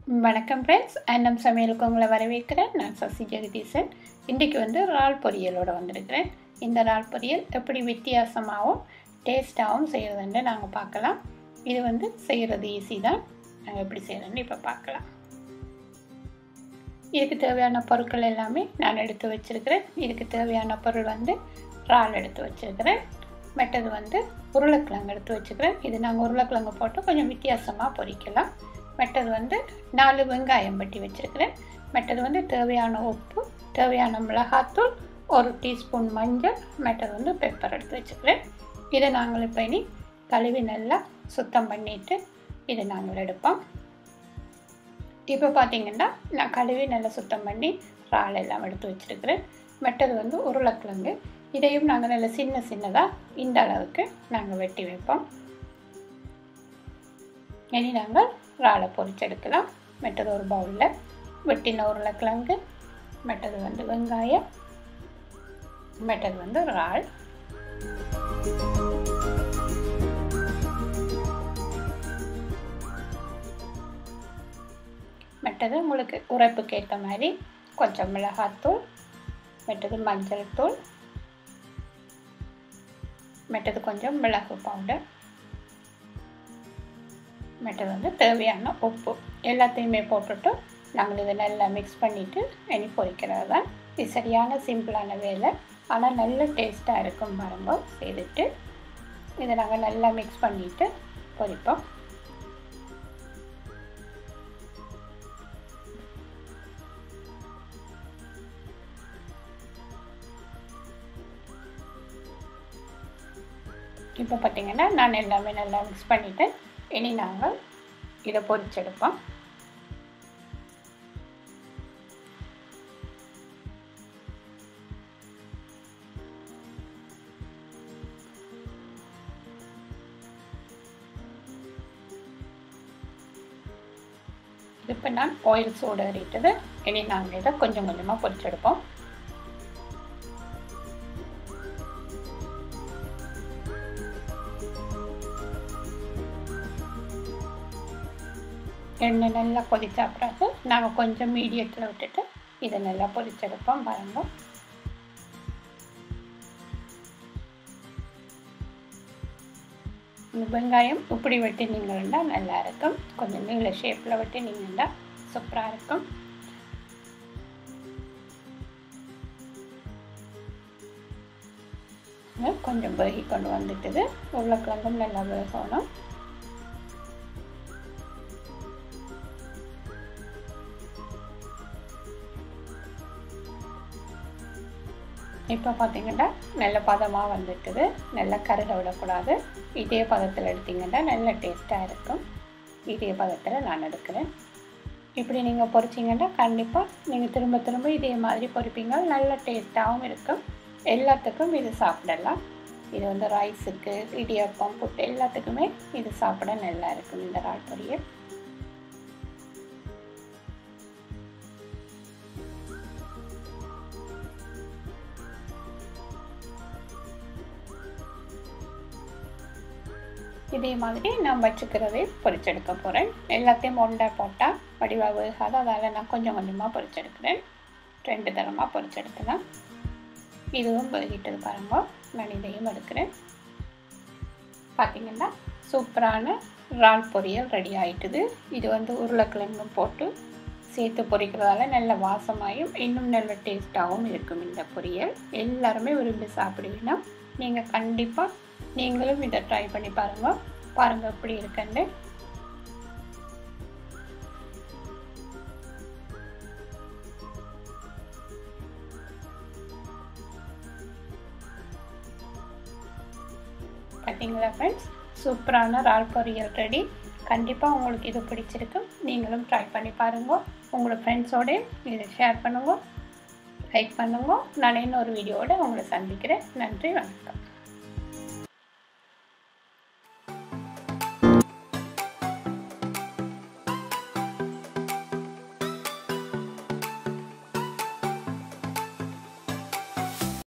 வணக்கம் ஃப்ரெண்ட்ஸ், அன்னம் சமையலுக்கு உங்களை வரவேற்கிறேன். நான் சசி ஜெகதீசன். இன்றைக்கி ரால் பொரியலோடு வந்திருக்கிறேன். இந்த ரால் பொரியல் எப்படி வித்தியாசமாகவும் டேஸ்ட்டாகவும் செய்கிறதுன்னு நாங்கள் பார்க்கலாம். இது செய்கிறது ஈஸி தான். நாங்கள் எப்படி செய்கிறோன்னு இப்போ பார்க்கலாம். இதுக்கு தேவையான பொருட்கள் எல்லாமே நான் எடுத்து வச்சுருக்கிறேன். இதுக்கு தேவையான பொருள் இறால் எடுத்து வச்சுருக்கிறேன். மற்றது உருளைக்கிழங்கு எடுத்து வச்சுக்கிறேன். இது நாங்கள் உருளைக்கிழங்கு போட்டு கொஞ்சம் வித்தியாசமாக பொரிக்கலாம். மற்றது 4 வெங்காயம் வெட்டி வச்சுருக்கிறேன். மற்றது தேவையான உப்பு, தேவையான மிளகாத்தூள், 1 டீஸ்பூன் மஞ்சள், மற்றது பெப்பர் எடுத்து வச்சுக்கிறேன். இதை நாங்கள் இப்போ இனி கழுவி நல்லா சுத்தம் பண்ணிவிட்டு இதை நாங்கள் எடுப்போம். இப்போ பார்த்திங்கன்னா நான் கழுவி நல்லா சுத்தம் பண்ணி இறால் எல்லாம் எடுத்து வச்சுருக்கிறேன். மற்றது உருளைக்கிழங்கு, இதையும் நாங்கள் நல்லா சின்னதாக இந்த அளவுக்கு நாங்கள் வெட்டி வைப்போம். இனி நாங்கள் இறாலை பொரிச்செடுக்கலாம். மற்றது ஒரு பவுலில் வெட்டின உருளைக்கிழங்கு, மற்றது வெங்காயம், மற்றது இறால். மற்றது உங்களுக்கு உரைப்புக்கு ஏற்ற மாதிரி கொஞ்சம் மிளகாத்தூள், மற்றது மஞ்சள் தூள், மற்றது கொஞ்சம் மிளகு பவுடர், மற்றது தேவையான உப்பு எல்லாத்தையுமே போட்டுட்டு நாங்கள் இதை நல்லா மிக்ஸ் பண்ணிவிட்டு இனி பொரிக்கிறது தான். இது சரியான சிம்பிளான வேலை, ஆனால் நல்ல டேஸ்ட்டாக இருக்கும். பாருங்க, செய்துட்டு இதை நாங்கள் நல்லா மிக்ஸ் பண்ணிவிட்டு பொரிப்போம். இப்போ பார்த்திங்கன்னா நான் எல்லாமே நல்லா மிக்ஸ் பண்ணிவிட்டு இனி நாங்கள் இதை பொரிச்செடுப்போம். இப்போ நான் ஆயில் சூடு ஏறிட்டது. இனி நாங்கள் இதை கொஞ்சம் கொஞ்சமாக பொரிச்செடுப்போம். எண்ணெய் நல்லா கொதிச்ச பிறகு நாங்கள் கொஞ்சம் மீடியத்தில் விட்டுட்டு இதை நல்லா பொரிச்செடுப்போம். பாருங்க, இந்த வெங்காயம் இப்படி வெட்டினீங்கன்னா நல்லா இருக்கும். கொஞ்சம் நீள ஷேப்பில் வெட்டினீங்கன்னா சூப்பராக இருக்கும். கொஞ்சம் வேகி கொண்டு வந்துட்டுது. உருளைக்கிழங்கும் நல்லா வேகணும். இப்போ பார்த்திங்கன்னா நல்ல பதமாக வந்துட்டுது. நல்லா கருக விடக்கூடாது. இதே பதத்தில் எடுத்திங்கன்னா நல்ல டேஸ்ட்டாக இருக்கும். இதே பதத்தில் நான் எடுக்கிறேன். இப்படி நீங்கள் பொரிச்சிங்கன்னா கண்டிப்பாக நீங்கள் திரும்ப திரும்ப இதே மாதிரி பொரிப்பீங்க. நல்ல டேஸ்ட்டாகவும் இருக்கும். எல்லாத்துக்கும் இது சாப்பிடலாம். இது ரைஸுக்கு, இடியாப்பம், புட்டு எல்லாத்துக்குமே இது சாப்பிட நல்லா இருக்கும் இந்த இறால் பொரியல். இதே மாதிரி நான் வச்சுக்கிறதே பொரிச்செடுக்க போகிறேன். எல்லாத்தையும் ஒன்றா போட்டால் வடிவாக வேகாது. அதால் நான் கொஞ்சம் கொஞ்சமாக பொரிச்செடுக்கிறேன். 2 தரமாக பொரிச்செடுக்கலாம். இதுவும் வேகிட்டது பாருங்க. நான் இதையும் எடுக்கிறேன். பார்த்திங்கன்னா சூப்பரான இறால் பொரியல் ரெடி ஆகிட்டுது. இது உருளைக்கிழங்கும் போட்டு சேர்த்து பொரிக்கிறதால நல்ல வாசமாயும் இன்னும் நல்ல டேஸ்ட்டாகவும் இருக்கும். இந்த பொரியல் எல்லாருமே விரும்பி சாப்பிடுவீங்கன்னா நீங்கள் கண்டிப்பாக நீங்களும் இதை ட்ரை பண்ணி பாருங்கள் எப்படி இருக்குன்னு. பார்த்தீங்களா ஃப்ரெண்ட்ஸ், சூப்பரான இறால் பொரியல் ரெடி. கண்டிப்பாக உங்களுக்கு இது பிடிச்சிருக்கும். நீங்களும் ட்ரை பண்ணி பாருங்கள். உங்களோட ஃப்ரெண்ட்ஸோடு இதை ஷேர் பண்ணுங்க, லைக் பண்ணுங்க. நான் இன்னொரு வீடியோவோட உங்களை சந்திக்கிறேன். நன்றி, வணக்கம்.